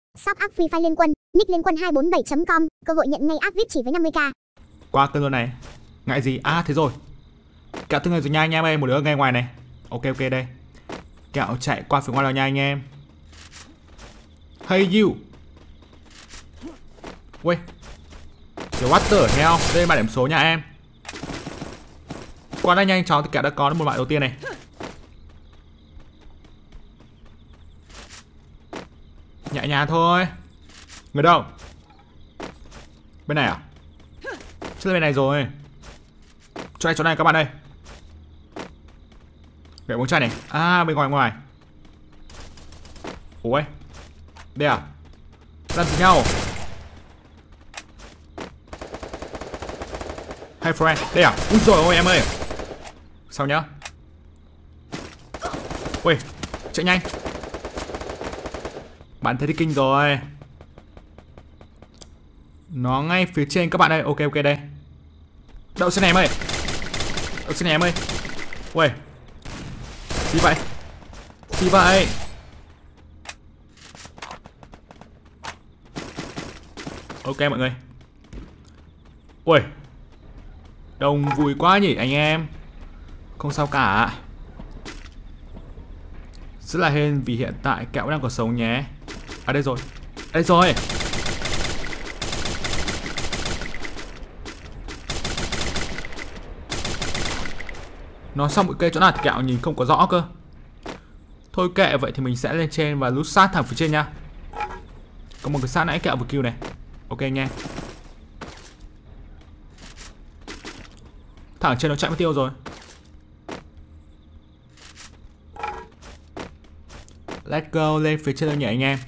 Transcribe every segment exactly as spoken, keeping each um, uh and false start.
Shop app Free Fire Liên Quân, nick liên quân hai bốn bảy chấm com, cơ hội nhận ngay app vê i pê chỉ với năm mươi k. Qua cơn luôn này. Ngại gì? À thế rồi. Kẹo tương người rồi nha anh em ơi, một đứa ngay ngoài này. Ok ok đây. Kẹo chạy qua phía ngoài nào nha anh em. Hey you. Ui. Kiểu what the hell. Đây là bản điểm số nha em. Qua đây nhanh chóng thì kẹo đã có một loại đầu tiên này. Nhẹ nhàng thôi. Người đâu? Bên này à? Chắc là bên này rồi. Chỗ này chỗ này các bạn ơi. Gậy bóng chày này. À bên ngoài ngoài. Ủa. Đây à? Làm gì nhau? Hey friend. Đây à? Úi dồi ôi em ơi. Sao nhá? Ui. Chạy nhanh. Bạn thấy thì kinh rồi. Nó ngay phía trên các bạn ơi. Ok ok đây. Đậu xe này em ơi. Đậu xe này em ơi. Ui. Gì vậy? Gì vậy? Ok mọi người. Ui. Đông vui quá nhỉ anh em. Không sao cả. Rất là hên vì hiện tại kẹo đang còn sống nhé. À đây rồi. Đây rồi. Nó xong một cây chỗ nào thì kẹo nhìn không có rõ cơ. Thôi kệ, vậy thì mình sẽ lên trên và lút sát thẳng phía trên nha. Có một cái sát nãy kẹo vừa kêu này. Ok nha. Thẳng trên nó chạy mất tiêu rồi. Let's go lên phía trên đâu nhỉ anh em.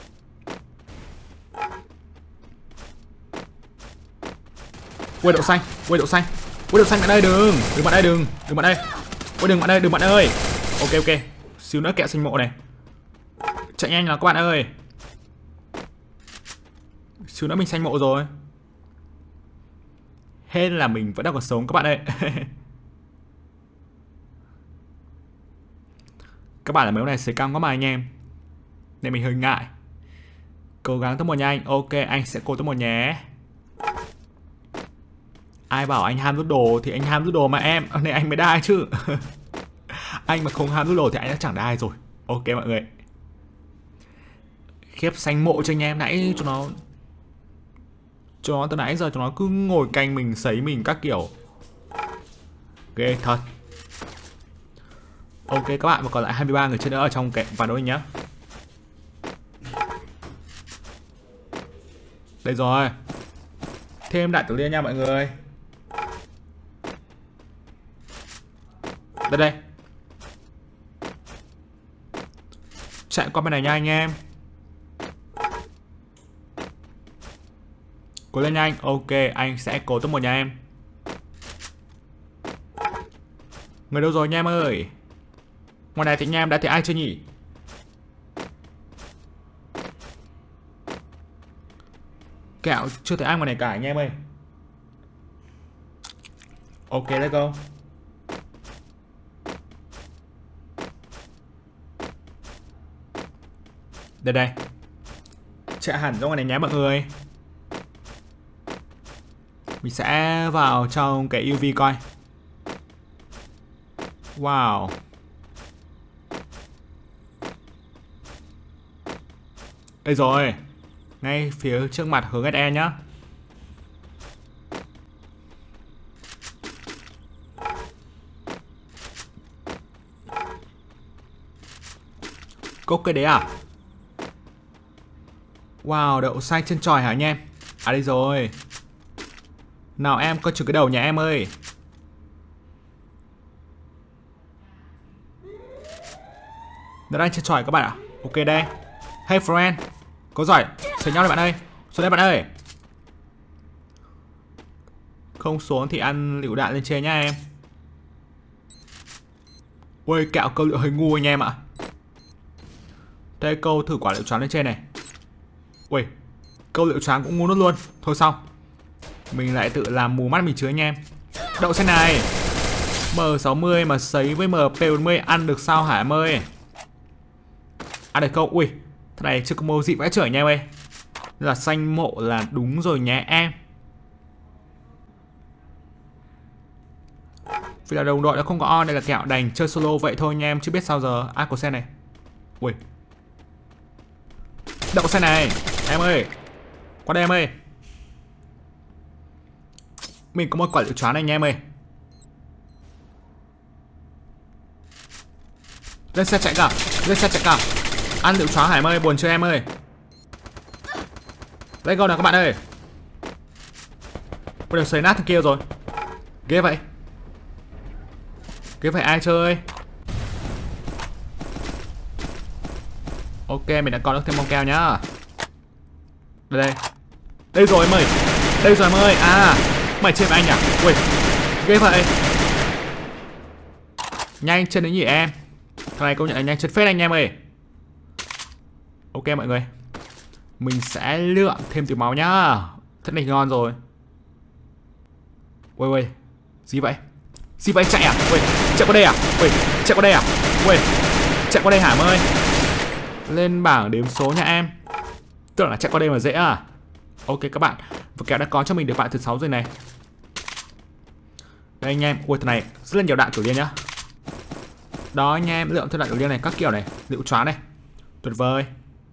Ui đậu xanh, ui đậu xanh. Ui đậu xanh bạn ơi đừng, đừng bạn ơi đừng, đừng bạn ơi. Ui đừng bạn ơi, đừng bạn ơi. Ok ok, xíu nữa kẹo xanh mộ này. Chạy nhanh nào các bạn ơi. Xíu nữa mình xanh mộ rồi. Hên là mình vẫn đang còn sống các bạn ơi. Các bạn là mấy hôm này xấy căng quá mà anh em. Nên mình hơi ngại. Cố gắng top một nha anh. Ok anh sẽ cố top một nhé. Ai bảo anh ham rút đồ thì anh ham rút đồ mà em. Nên anh mới đai chứ. Anh mà không ham rút đồ thì anh đã chẳng đai rồi. Ok mọi người. Khiếp xanh mộ cho anh em. Nãy cho nó Cho nó từ nãy giờ cho nó cứ ngồi canh mình, sấy mình các kiểu. Ghê thật. Ok các bạn, và còn lại hai mươi ba người chơi nữa ở trong cái ván đấu này nhá. Đây rồi. Thêm đại tử liên nha mọi người. Đây đây. Chạy qua bên này nha anh em. Cố lên nha anh. Ok anh sẽ cố top một nha em. Người đâu rồi nha em ơi. Ngoài này thì anh em đã thấy ai chưa nhỉ? Kẹo chưa thấy ai ngoài này cả anh em ơi. Ok let's go. Đây đây. Chạy hẳn ra ngoài này nhé mọi người. Mình sẽ vào trong cái u vê coi. Wow. Đây rồi. Ngay phía trước mặt hướng ét e nhá. Cốc cái đấy à? Wow, đậu xanh chân tròi hả anh em? À đây rồi. Nào em coi chừng cái đầu nhà em ơi. Nó đang chân tròi các bạn ạ. Ok đây. Hey friend. Có giỏi. Sấy nhau đây bạn ơi. Xuống đây bạn ơi. Không xuống thì ăn lựu đạn lên trên nha em. Ui kẹo câu lựu hơi ngu anh em ạ. Đây câu thử quả lựu choáng lên trên này. Ui. Câu lựu choáng cũng ngu nốt luôn. Thôi xong. Mình lại tự làm mù mắt mình chứ anh em. Đậu xanh này. M sáu mươi mà sấy với M P bốn mươi ăn được sao hả em ơi? Ăn được không? Ui. Thế này chưa có mô dị vãi chởi nha em ơi. Là xanh mộ là đúng rồi nhé em. Vì là đồng đội đã không có on, đây là kẹo đành chơi solo vậy thôi nha em, chứ biết sao giờ. À, có xe này. Ui, đậu xe này em ơi, qua đây em ơi. Mình có một quả liệu choáng này nha em ơi. Lên xe chạy cả, lên xe chạy cả. Ăn liệu choáng hả em ơi, buồn chơi em ơi. Let's go nào các bạn ơi. Bây giờ xây nát thằng kia rồi. Ghê vậy. Ghê vậy ai chơi. Ok, mình đã có được thêm bông keo nhá. Đây đây. Đây rồi em ơi. Đây rồi em ơi. À, mày chơi với anh à? Ui, ghê vậy. Nhanh chân đấy nhỉ em. Thằng này công nhận là nhanh chân phết anh em ơi. Ok mọi người, mình sẽ lượm thêm từ máu nhá. Thật này ngon rồi. Ui ui, gì vậy? Gì vậy, chạy à? Ui, chạy qua đây à? Ui, chạy qua đây à? Ui, chạy qua đây hả em ơi? Lên bảng đếm số nha em. Tưởng là chạy qua đây mà dễ à? Ok các bạn, và kẹo đã có cho mình được bạn thứ sáu rồi này. Đây anh em, ui thằng này rất là nhiều đạn cửu liên nhá. Đó anh em, lượng thêm đạn cửu liên này, các kiểu này, liệu choáng này. Tuyệt vời.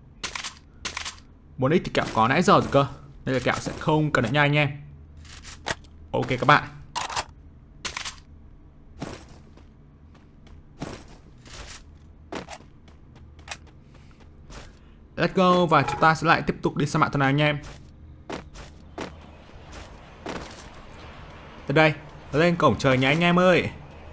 bốn x thì kẹo có nãy giờ rồi cơ. Đây là kẹo sẽ không cần nữa nha anh em. Ok các bạn. Let's go, và chúng ta sẽ lại tiếp tục đi sang mạng tuần này anh em. Từ đây, lên cổng trời nha anh em ơi.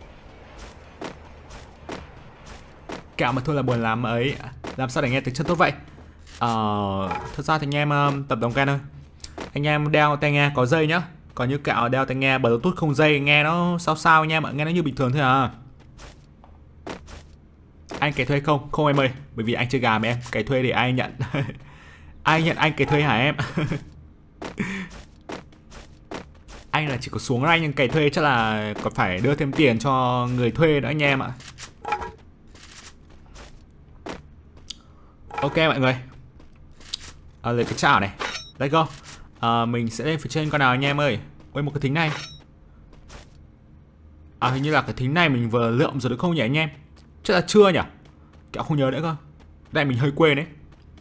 Kẹo mà thôi là buồn lắm ấy. Làm sao để nghe tiếng chân tốt vậy? Ờ, thật ra thì anh em um, tập đồng can thôi. Anh em đeo tai nghe có dây nhá. Còn như kẹo đeo tai nghe Bluetooth không dây, nghe nó sao sao anh em ạ, nghe nó như bình thường thôi à. Anh cày thuê không? Không em ơi, bởi vì anh chơi gà mà em. Cày thuê thì ai nhận. Ai nhận anh cày thuê hả em? Anh là chỉ có xuống rank nhưng cày thuê chắc là còn phải đưa thêm tiền cho người thuê nữa anh em ạ. Ok mọi người, à, lấy cái chảo này. Let's go. À, mình sẽ lên phía trên con nào anh em ơi. Ôi một cái thính này. À hình như là cái thính này mình vừa lượm rồi đúng không nhỉ anh em? Chắc là chưa nhỉ? Kẹo không nhớ nữa cơ. Đây mình hơi quên đấy.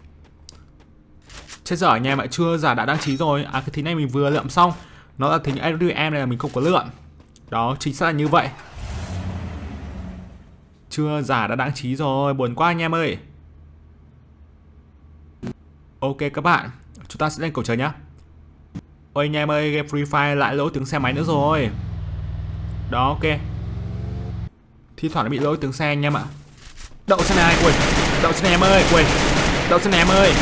Chết dở anh em ạ, chưa giả đã đăng ký rồi. À cái thính này mình vừa lượm xong. Nó là thính ét vê em này là mình không có lượm. Đó chính xác là như vậy. Chưa giả đã đăng ký rồi, buồn quá anh em ơi. Ok các bạn, chúng ta sẽ lên cầu trời nhá. Ôi anh em ơi, game Free Fire lại lỗi tiếng xe máy nữa rồi. Đó ok. Thi thoảng nó bị lỗi tiếng xe anh em ạ. Đậu xe này, ui, đậu xe này em ơi, ui, đậu xe này em ơi.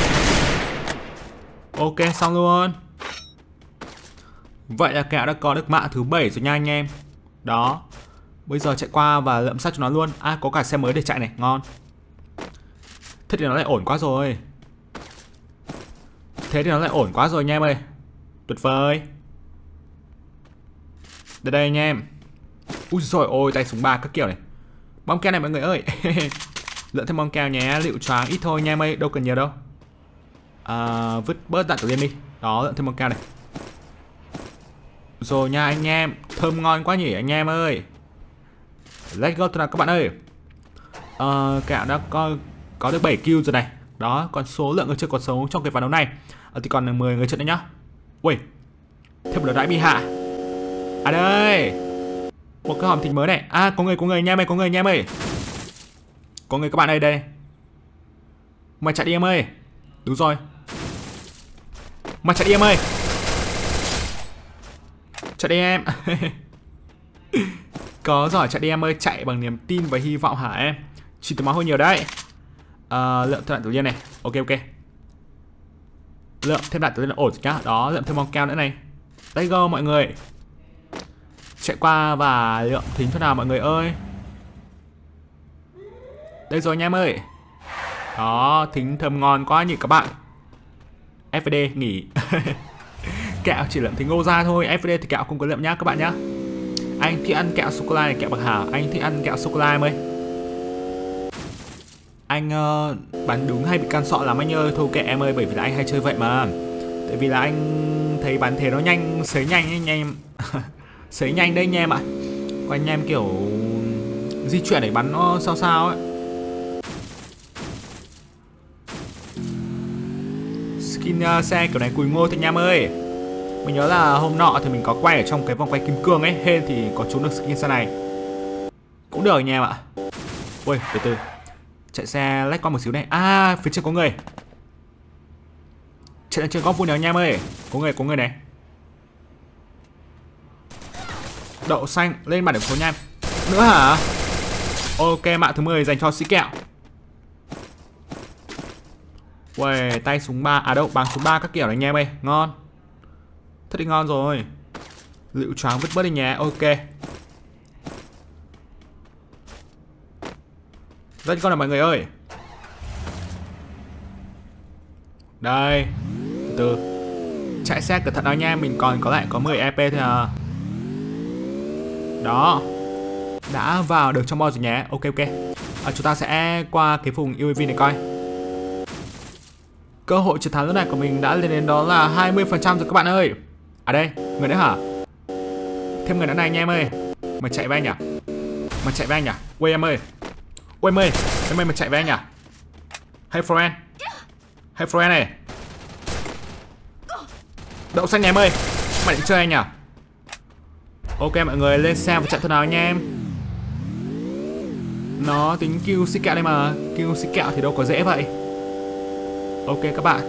Ok xong luôn. Vậy là kẹo đã có được mạng thứ bảy rồi nha anh em. Đó. Bây giờ chạy qua và lượm sát cho nó luôn. À có cả xe mới để chạy này, ngon. Thế thì nó lại ổn quá rồi. Thế thì nó lại ổn quá rồi nha em ơi. Tuyệt vời. Đây đây anh em. Úi rồi ôi, tay súng ba các kiểu này. Bom keo này mọi người ơi. Lượm thêm bom keo nhé, liệu choáng ít thôi nha em ơi, đâu cần nhiều đâu. À, vứt bớt đạn tử liên đi. Đó, lượm thêm bom keo này. Rồi nha anh em, thơm ngon quá nhỉ anh em ơi. Let's go nào các bạn ơi. À, kẹo đã có có được bảy kill rồi này. Đó, còn số lượng người chơi còn sống trong cái ván đấu này à, thì còn mười người chơi nữa nhá. Ui, thêm một đợt đại bị hạ. À đây, một cái hòm thịt mới này. À có người, có người nha em ơi, có người nha em ơi. Có người các bạn ơi, đây. Mày chạy đi em ơi. Đúng rồi. Mày chạy đi em ơi. Chạy đi em. Có giỏi chạy đi em ơi, chạy bằng niềm tin và hy vọng hả em. Chỉ từ máu hơi nhiều đấy. À, lượm thêm đạn tự nhiên này. Ok ok. Lượm thêm đạn tự nhiên là ổn nhá. Đó, lượm thêm bom keo nữa này. Let's go mọi người. Chạy qua và lượm thính thế nào mọi người ơi. Đây rồi nha em ơi. Đó, thính thơm ngon quá nhỉ các bạn. ép vê đê nghỉ. Kẹo chỉ lượm thính ngô ra thôi. ép vê đê thì kẹo không có lượm nhá các bạn nhá. Anh thích ăn kẹo sô-cô-la này, kẹo bạc hà. Anh thích ăn kẹo sô-cô-la em ơi. Anh uh, bắn đúng hay bị can sọ lắm anh ơi. Thôi kệ em ơi, bởi vì là anh hay chơi vậy mà. Tại vì là anh thấy bắn thế nó nhanh, sấy nhanh ấy anh em. Sấy nhanh đây anh em ạ. Còn anh em kiểu di chuyển để bắn nó sao sao ấy. Skin uh, xe kiểu này cùi ngô thôi anh em ơi. Mình nhớ là hôm nọ thì mình có quay ở trong cái vòng quay kim cương ấy, hên thì có trúng được skin xe này. Cũng được anh em ạ. Ui, từ từ. Chạy xe lách qua một xíu này. À, phía trên có người. Chạy lên trên góc vuông nào anh em ơi. Có người, có người này. Đậu xanh, lên bản điểm số nha em. Nữa hả? Ok, mạng thứ mười dành cho sĩ kẹo. Uầy, tay súng ba, à đâu, bằng súng ba các kiểu này anh em ơi. Ngon. Thật đi ngon rồi. Lựu choáng vứt bớt đi nhé, ok. Rất con là mọi người ơi. Đây. Từ từ. Chạy xe cẩn thận đó nha, mình còn có lại có mười e pê thôi à. Đó. Đã vào được trong mod rồi nhé, ok ok. À, chúng ta sẽ qua cái vùng u a vê này coi. Cơ hội chiến thắng lúc này của mình đã lên đến đó là hai mươi phần trăm rồi các bạn ơi. À đây, người nữa hả? Thêm người nữa này anh em ơi. Mày chạy với anh à? Mày chạy với anh à? Ui em ơi. Ui em ơi, em ơi mày chạy với anh à? Hey friend. Hey friend này. Đậu xanh nhà em ơi. Mày định chơi anh à? Ok mọi người lên xe và chạy thôi nào anh em. Nó tính kill xích kẹo đây mà. Kill xích kẹo thì đâu có dễ vậy. Ok các bạn.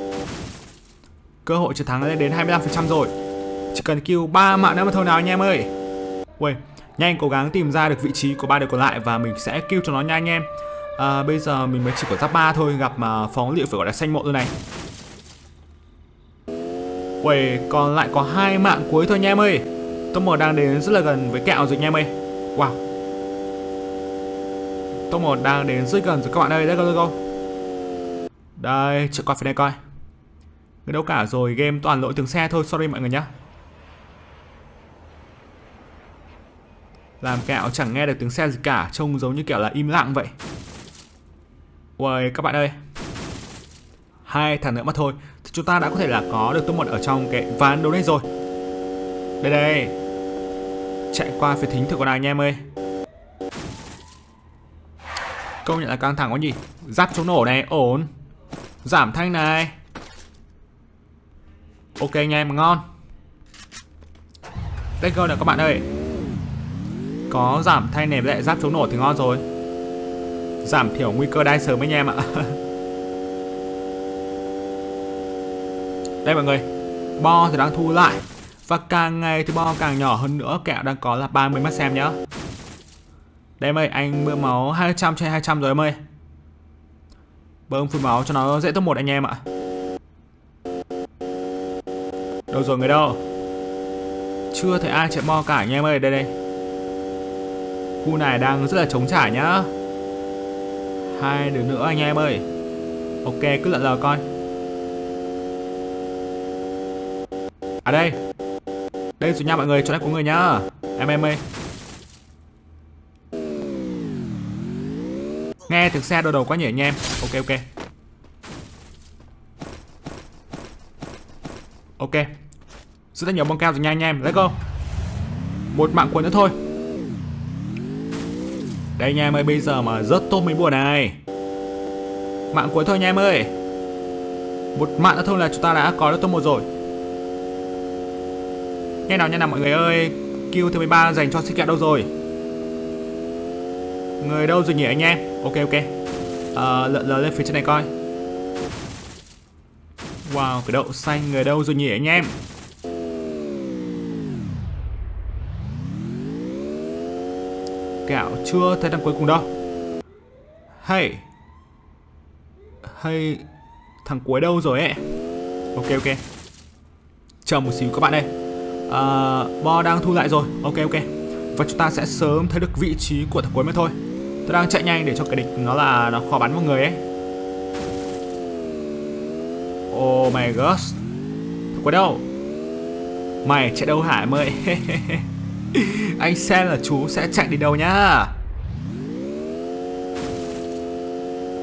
Cơ hội chiến thắng lên đến hai mươi lăm phần trăm rồi. Chỉ cần kill ba mạng nữa mà thôi nào anh em ơi. Ui, nhanh cố gắng tìm ra được vị trí của ba đứa còn lại và mình sẽ kill cho nó nha anh em. À, bây giờ mình mới chỉ có giáp ba thôi, gặp mà phóng liệu phải gọi là xanh mộ rồi này. Ui, còn lại có hai mạng cuối thôi anh em ơi. Top một đang đến rất là gần với kẹo rồi anh em ơi. Wow. Top một đang đến rất gần rồi các bạn ơi. Let's go, let's go. Đây, chạy qua phía này coi. Người đâu cả rồi, game toàn lỗi tiếng xe thôi, sorry mọi người nhá. Làm kẹo chẳng nghe được tiếng xe gì cả, trông giống như kiểu là im lặng vậy. Ui các bạn ơi. Hai thằng nữa mà thôi thì chúng ta đã có thể là có được top một ở trong cái ván đấu này rồi. Đây đây. Chạy qua phía thính thử con nào anh em ơi. Công nhận là căng thẳng quá nhỉ. Giáp chống nổ này, ổn. Giảm thanh này. Ok anh em, ngon. Let's go nào các bạn ơi. Có giảm thanh này với lại giáp chống nổ thì ngon rồi. Giảm thiểu nguy cơ đai sớm anh em ạ. Đây mọi người. Bo thì đang thu lại. Và càng ngày thì bo càng nhỏ hơn nữa. Kẹo đang có là ba mươi mắt xem nhá. Đây em ơi, anh bơm máu hai trăm trên hai trăm rồi em ơi. Bơm full máu cho nó dễ top một anh em ạ. Đâu rồi người đâu? Chưa thấy ai chạy bo cả anh em ơi. Đây đây. Khu này đang rất là trống trải nhá. Hai đứa nữa anh em ơi. Ok cứ lận lờ coi. À đây. Đây rồi nha mọi người, chỗ này có người nhá. Em em ơi. Nghe tiếng xe đôi đầu quá nhỉ anh em. Ok ok. Ok. Rất là nhiều bông keo rồi nha anh em. Let's go. Một mạng cuối nữa thôi. Đây anh em ơi, bây giờ mà rớt top mấy bùa này. Mạng cuối thôi anh em ơi. Một mạng nữa thôi là chúng ta đã có được top một rồi. Nghe nào nha nào mọi người ơi. Kill thứ mười ba dành cho xích kẹo đâu rồi? Người đâu rồi nhỉ anh em? Ok ok. À, lợn lờ lên phía trên này coi. Wow, cái đậu xanh người đâu rồi nhỉ anh em? Kẹo chưa thấy thằng cuối cùng đâu. Hey. Hey. Thằng cuối đâu rồi ấy? Ok ok. Chờ một xíu các bạn ơi. À, bo đang thu lại rồi. Ok ok. Và chúng ta sẽ sớm thấy được vị trí của thằng cuối mới thôi. Tôi đang chạy nhanh để cho cái địch nó là nó khó bắn một người ấy. Oh my gosh. Thằng cuối đâu? Mày chạy đâu hả em ơi? Anh xem là chú sẽ chạy đi đâu nhá.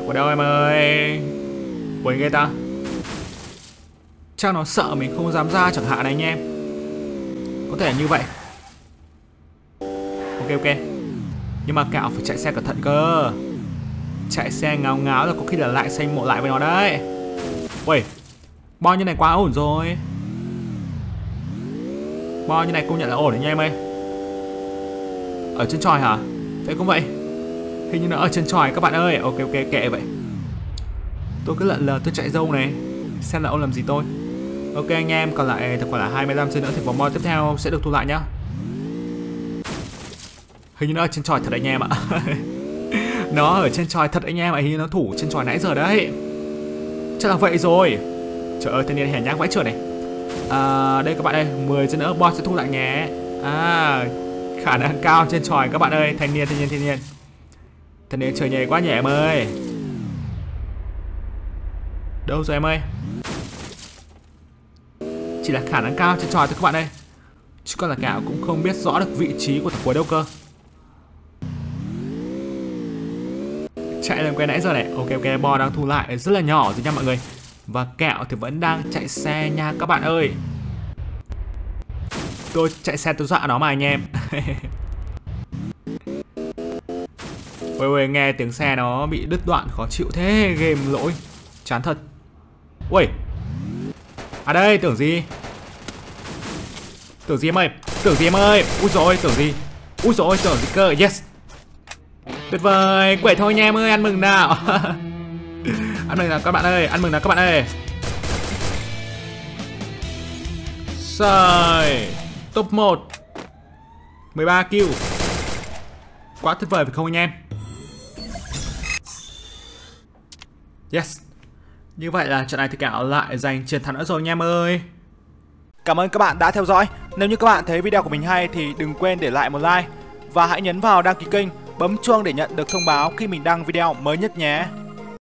Ở đâu em ơi? Quên ghê ta. Chắc nó sợ mình không dám ra chẳng hạn này anh em. Có thể là như vậy. Ok ok. Nhưng mà cạo phải chạy xe cẩn thận cơ. Chạy xe ngáo ngáo là có khi là lại xanh mộ lại với nó đấy. Ui, bo như này quá ổn rồi. Bo như này công nhận là ổn đấy nha em ơi. Ở trên tròi hả? Thế cũng vậy. Hình như nó ở trên tròi các bạn ơi. Ok ok kệ vậy. Tôi cứ lận lờ tôi chạy dâu này. Xem là ông làm gì tôi. Ok anh em, còn lại thật quả là hai mươi lăm giây nữa thì vòng bo tiếp theo sẽ được thu lại nhá. Hình như nó ở trên tròi thật anh em ạ. Nó ở trên tròi thật anh em ạ. Hình như nó thủ trên tròi nãy giờ đấy. Chắc là vậy rồi. Trời ơi, thanh niên hèn nhác vãi chưởng này. À, đây các bạn ơi, mười giây nữa boss sẽ thu lại nhé. À, khả năng cao trên tròi các bạn ơi. Thanh niên, thanh niên, thanh niên. Thanh niên trời nhảy quá nhẹ em ơi. Đâu rồi em ơi? Chỉ là khả năng cao trên tròi thôi các bạn ơi. Chứ còn là cạo cũng không biết rõ được vị trí của thằng cuối đâu cơ. Chạy làm quen nãy giờ này. Ok ok, bo đang thu lại rất là nhỏ rồi nha mọi người. Và kẹo thì vẫn đang chạy xe nha các bạn ơi. Tôi chạy xe tôi dọa nó mà anh em. Ôi ôi, nghe tiếng xe nó bị đứt đoạn khó chịu thế. Game lỗi. Chán thật. Ui. À đây, tưởng gì? Tưởng gì em ơi? Tưởng gì em ơi? Úi dồi, tưởng gì? Úi dồi, tưởng gì cơ? Yes. Tuyệt vời. Quậy thôi nha em ơi, ăn mừng nào. Ăn mừng nào các bạn ơi, ăn mừng nào các bạn ơi. Rồi. Top một. mười ba kill. Quá tuyệt vời phải không anh em? Yes. Như vậy là trận này thì Cạo lại giành chiến thắng nữa rồi anh em ơi. Cảm ơn các bạn đã theo dõi. Nếu như các bạn thấy video của mình hay thì đừng quên để lại một like. Và hãy nhấn vào đăng ký kênh, bấm chuông để nhận được thông báo khi mình đăng video mới nhất nhé.